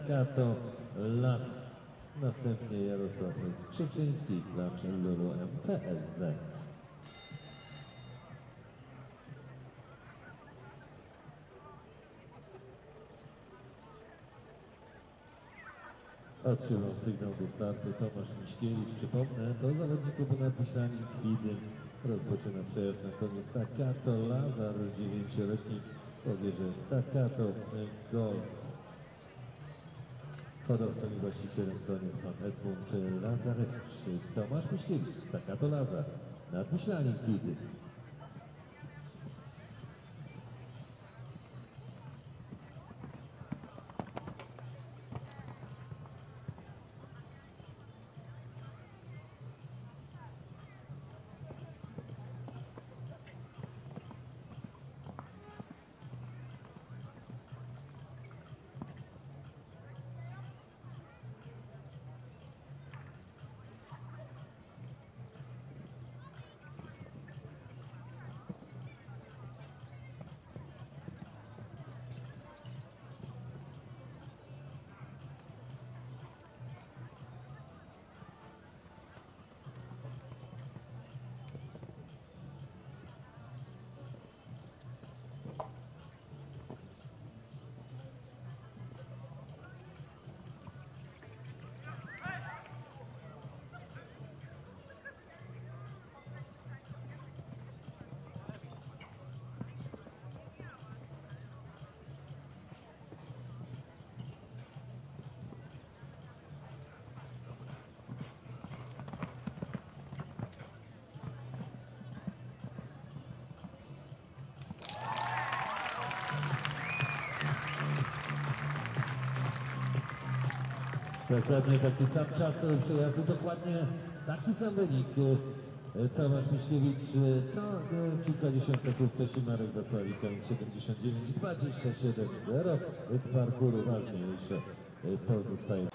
Staccato Laza. Następnie Jarosław Skrzyczyński, klacz Lulu MPSZ. Otrzymał sygnał do startu Tomasz Miśkiewicz. Przypomnę, do zawodników nadmyślani Kwidzy rozpoczyna przejazd na koniu Staccato Lazar, 9-letni pobierze Staccato Gold. Hodowcą i właścicielem koni jest pan Edmund Lazarewicz. Tomasz Miśkiewicz, Staccato Lazar, nadmyślani Kwidzy. Dokładnie taki sam czas przejazdu, dokładnie taki sam wynik. Tomasz Miśkiewicz, co kilkadziesiąt sekund wcześniej Marek Wacławik, 79-27-0 z parkuru ważniejsze pozostaje.